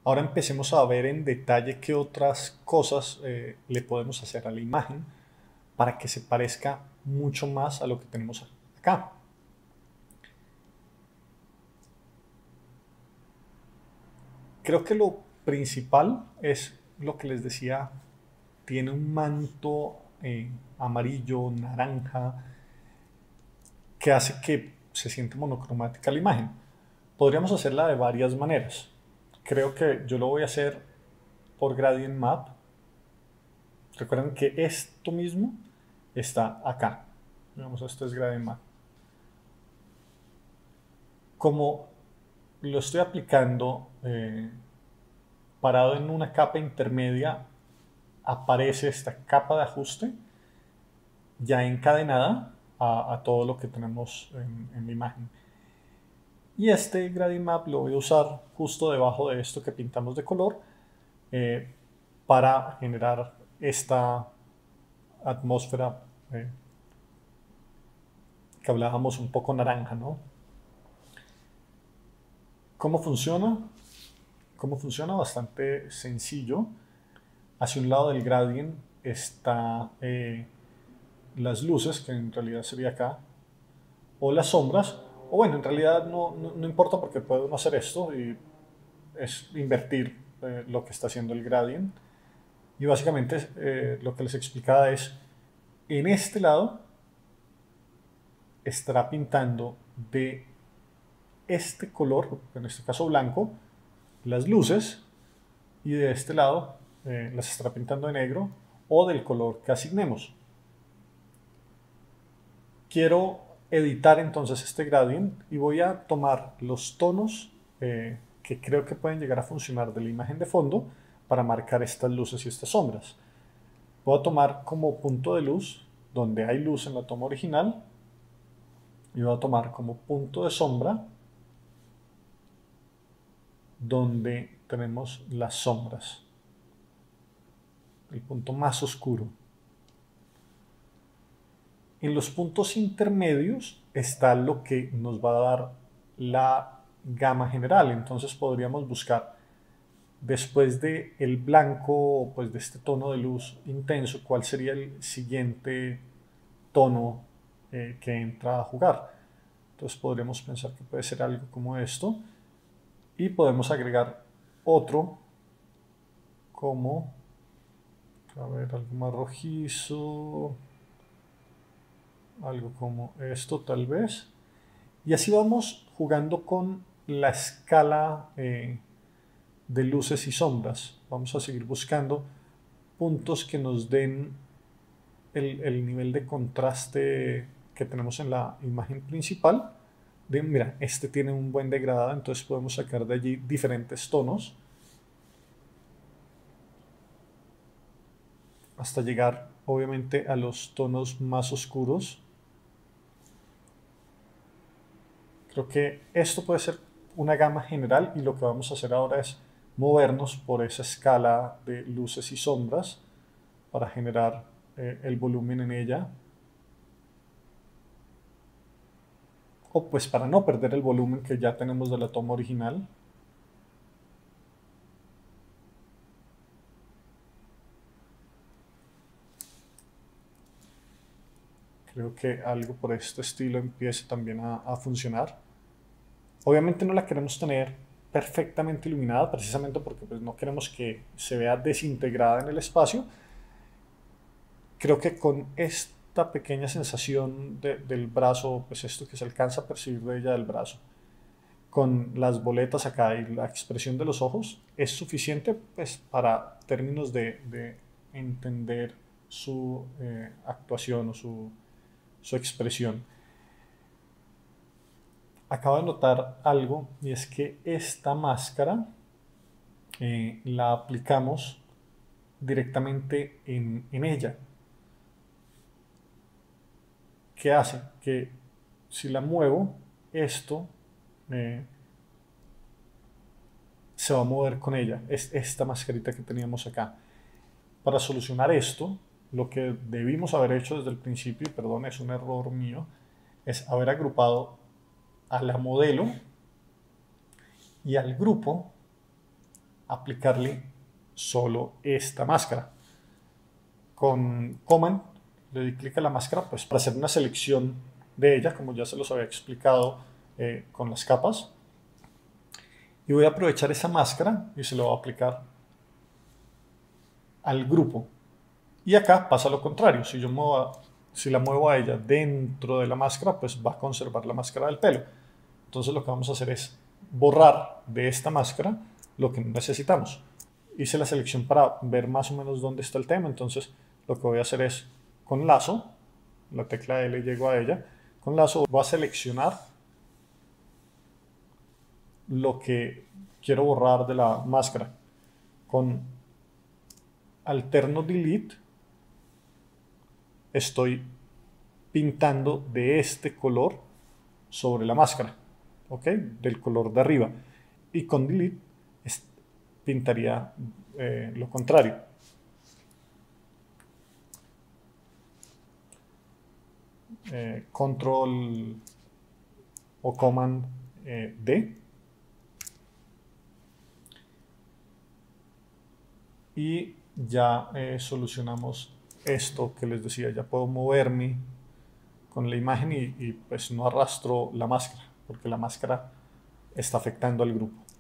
Ahora empecemos a ver en detalle qué otras cosas le podemos hacer a la imagen para que se parezca mucho más a lo que tenemos acá. Creo que lo principal es lo que les decía, tiene un manto amarillo, naranja, que hace que se siente monocromática la imagen. Podríamos hacerla de varias maneras. Creo que yo lo voy a hacer por Gradient Map. Recuerden que esto mismo está acá. Digamos, esto es Gradient Map. Como lo estoy aplicando parado en una capa intermedia, aparece esta capa de ajuste ya encadenada a todo lo que tenemos en la imagen. Y este Gradient Map lo voy a usar justo debajo de esto que pintamos de color eh, para generar esta atmósfera que hablábamos un poco naranja, ¿no? ¿Cómo funciona? ¿Cómo funciona? Bastante sencillo. Hacia un lado del gradient está las luces, que en realidad sería acá, o las sombras, o bueno, en realidad no importa porque puede uno hacer esto y es invertir lo que está haciendo el gradient. Y básicamente lo que les explicaba es, en este lado estará pintando de este color, en este caso blanco, las luces, y de este lado las estará pintando de negro o del color que asignemos. Quiero editar entonces este gradient y voy a tomar los tonos que creo que pueden llegar a funcionar de la imagen de fondo para marcar estas luces y estas sombras. Voy a tomar como punto de luz donde hay luz en la toma original y voy a tomar como punto de sombra donde tenemos las sombras, el punto más oscuro. En los puntos intermedios está lo que nos va a dar la gama general. Entonces podríamos buscar después de el blanco, pues de este tono de luz intenso, cuál sería el siguiente tono que entra a jugar. Entonces podríamos pensar que puede ser algo como esto y podemos agregar otro como, a ver, algo más rojizo, algo como esto tal vez. Y así vamos jugando con la escala de luces y sombras. Vamos a seguir buscando puntos que nos den el nivel de contraste que tenemos en la imagen principal. Mira, este tiene un buen degradado, entonces podemos sacar de allí diferentes tonos hasta llegar obviamente a los tonos más oscuros. Creo que esto puede ser una gama general y lo que vamos a hacer ahora es movernos por esa escala de luces y sombras para generar el volumen en ella, o pues para no perder el volumen que ya tenemos de la toma original. Creo que algo por este estilo empieza también a funcionar. Obviamente no la queremos tener perfectamente iluminada precisamente porque pues, no queremos que se vea desintegrada en el espacio. Creo que con esta pequeña sensación del brazo, pues esto que se alcanza a percibir de ella del brazo, con las boletas acá y la expresión de los ojos, es suficiente pues, para términos de entender su actuación o su expresión. Acabo de notar algo y es que esta máscara la aplicamos directamente en ella. ¿Qué hace? Que si la muevo, esto eh, se va a mover con ella. Es esta mascarita que teníamos acá. Para solucionar esto, lo que debimos haber hecho desde el principio, y perdón, es un error mío, es haber agrupado a la modelo y al grupo aplicarle solo esta máscara. Con Command le doy clic a la máscara pues para hacer una selección de ella, como ya se los había explicado con las capas. Y voy a aprovechar esa máscara y se lo voy a aplicar al grupo. Y acá pasa lo contrario. Si la muevo a ella dentro de la máscara, pues va a conservar la máscara del pelo. Entonces lo que vamos a hacer es borrar de esta máscara lo que no necesitamos. Hice la selección para ver más o menos dónde está el tema. Entonces lo que voy a hacer es con lazo, la tecla L llego a ella. Con lazo voy a seleccionar lo que quiero borrar de la máscara. Con alterno delete estoy pintando de este color sobre la máscara, ¿ok? Del color de arriba. Y con delete pintaría lo contrario. Control o Command D. Y ya solucionamos esto que les decía. Ya puedo moverme con la imagen y pues no arrastro la máscara, porque la máscara está afectando al grupo.